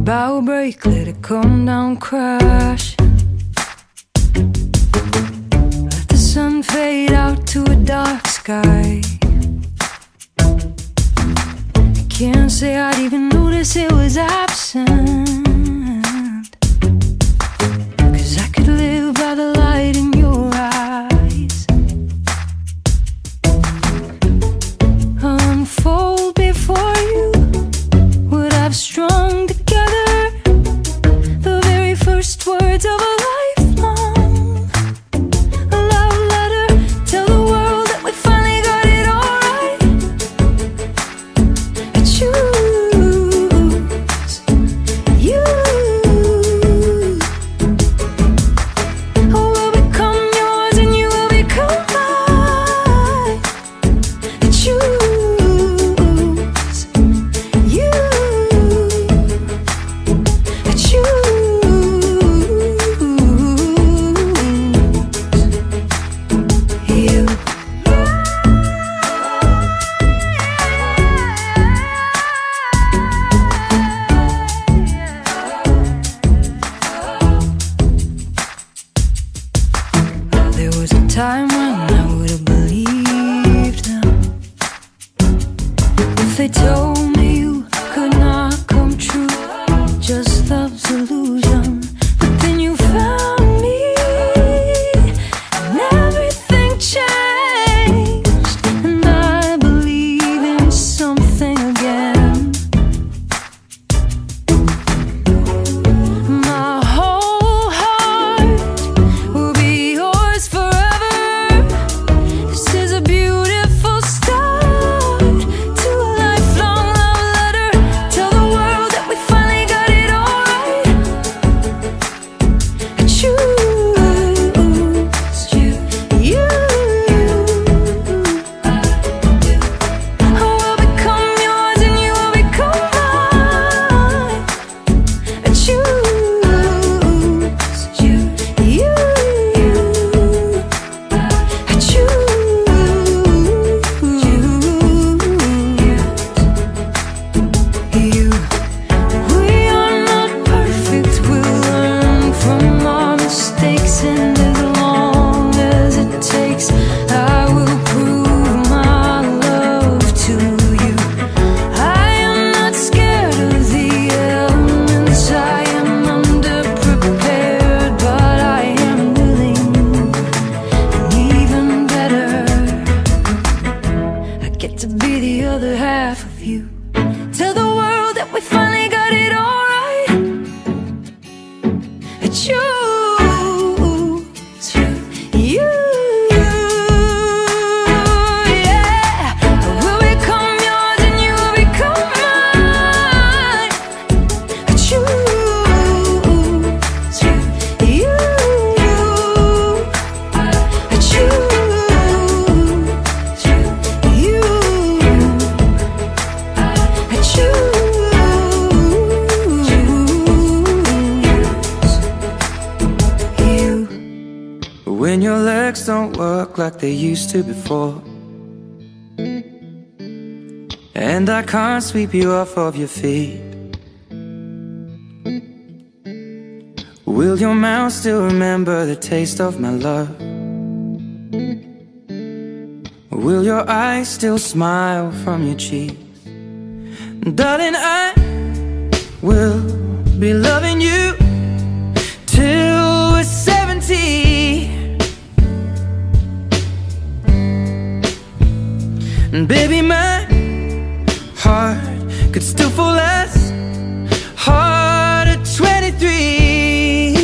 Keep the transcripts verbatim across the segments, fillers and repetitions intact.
bow break, let it come down, crash. Let the sun fade out to a dark sky. I can't say I'd even notice it was absent, 'cause I could live by the light in your eyes. Unfold before you what I've strung together, the very first words of a lifelong a love letter. Tell the world that we finally got it all right. I choose you. I will become yours and you will become mine. I choose you. I choose you. There was a time when I would have believed them if they told me you could not come true, just love's illusion. But then you found me and everything changed, and I believe in something again. My whole heart will be yours forever. This is a beautiful start to a lifelong love letter. Tell the world that we finally got it all right. I choose you. I will become yours and you will become mine. I choose you. I choose you. We are not perfect, we'll learn from our mistakes, and as long as it takes, I will prove my love to you. I am not scared of the elements, I am underprepared, but I am willing, and even better, I get to be the other half of you. Tell the world that we finally got it all right. I choose you. Yeah, I will become yours and you will become mine. I choose you. I choose you. I choose you. When your legs don't work like they used to before, and I can't sweep you off of your feet, will your mouth still remember the taste of my love? Will your eyes still smile from your cheeks? Darling, I will be loving you till we're seventy. And baby, my heart could still fall as hard at twenty-three.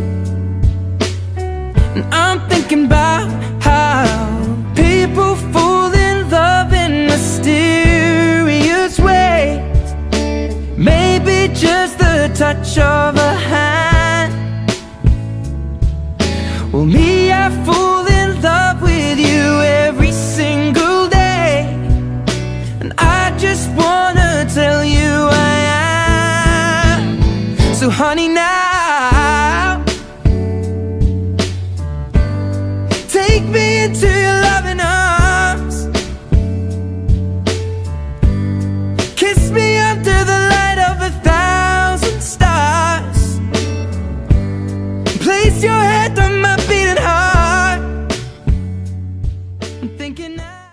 And I'm thinking about how people fall in love in mysterious ways. Maybe just the touch of a hand. Well, me, I fall in love with you every single day, and I just wanna tell you I am. So honey, now take me into your loving arms. Kiss me under the light of a thousand stars. thinking I